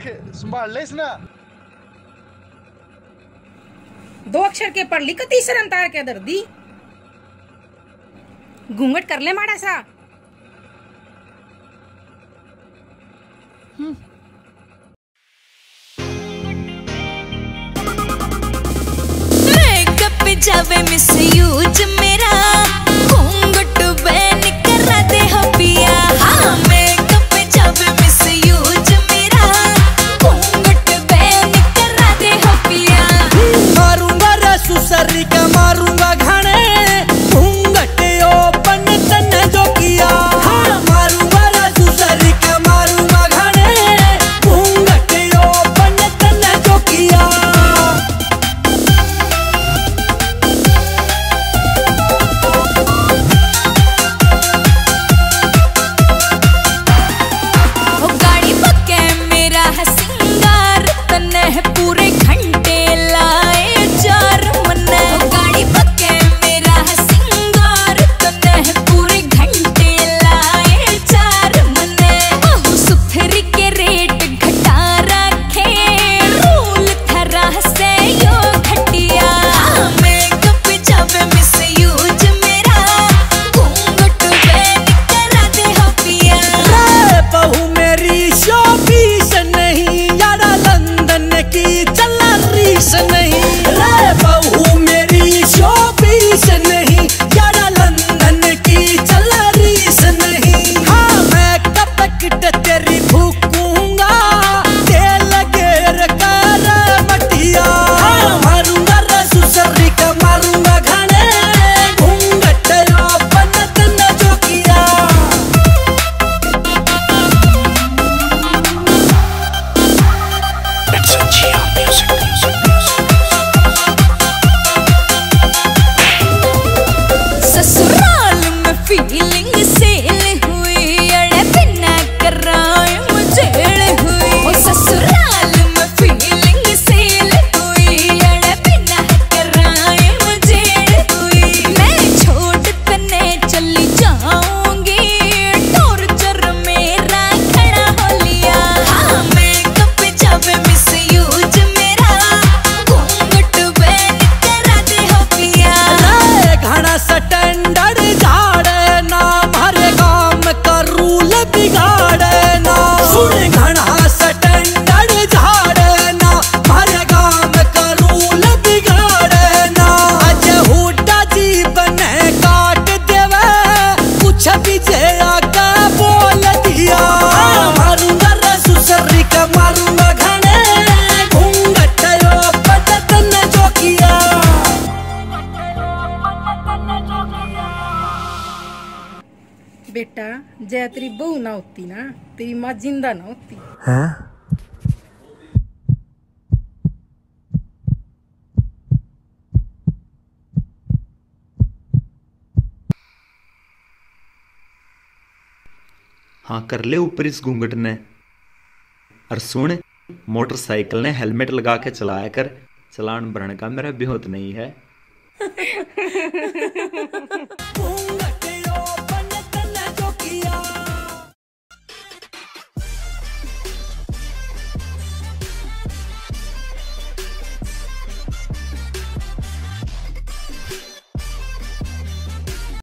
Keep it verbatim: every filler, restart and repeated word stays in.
संभाल ले इसना। दो अक्षर के पढ़ ली का तीसरा अंतार क्या दर्दी। घूंघट कर ले माड़ा सा। जावे मिस यूज मेरा घूंघट बैन करा दे हो पिया। हाँ मेकअप जावे मिस यूज मेरा घूंघट बैन करा दे हो पिया। मारूंगा रसूसरी का मारूंगा घाने घूंघट ओपन तन्ने जो किया। हाँ मारूंगा रसूसरी का मारूंगा घाने घूंघट ओपन तन्ने जो किया। पूरे घंटे लाए चार मन्ने गाड़ी पक्के मेरा सिंगार तने पूरे घंटे लाए चार मन्ने। सुथरी के रेट घटा रखे रूल थरा से यो घटिया। मेकअप जावे मिस यूज मेरा घूंघट बैन करा दे हो पिया। रे बहू मेरी शोपीस नहीं यारा लंदन की चला रीस नहीं। रे बहू मेरी शोपीस नहीं यारा लंदन की चला रीस नहीं। हाँ मैं कब किट तेरी फूकूंगा तेल गेर कर मटिया। हाँ मारूंगा रसूसरी का मारूंगा घाने घूंघट ओपन तन्ने जो किया। ससुराल में फीलिंग सेल हुई अड़े बिना कराए मुझेल हुई। ओ ससुराल में फीलिंग सेल हुई अड़े बिना कराए मुझेल हुई। मैं छोड़ तने चली जाऊंगी टॉर्चर मेरा खड़ा हो लिया। हाँ मेकअप जावे मिस यूज मेरा घूंघट बैन करा दे हो पिया। रे घना स्टैंडर्ड झाड़े ना मारे काम का रूल बिगाड़े ना। सुन घना स्टैंडर्ड झाड़े ना मारे काम का रूल बिगाड़े ना। आज हुड्डा जीवन काट देवे कुछ भी जे आका बोल दिया। मारूंगा रसूसरी का मारूंगा घाने घूंघट ओपन तन्ने जो किया। बेटा जय तेरी बहू ना होती ना तेरी माँ जिंदा ना होती। हैं? हाँ कर ले ऊपर इस घूंघट ने। और सुन मोटरसाइकिल ने हेलमेट लगा के चलाया कर। चलान भरने का मेरा बेहोत नहीं है।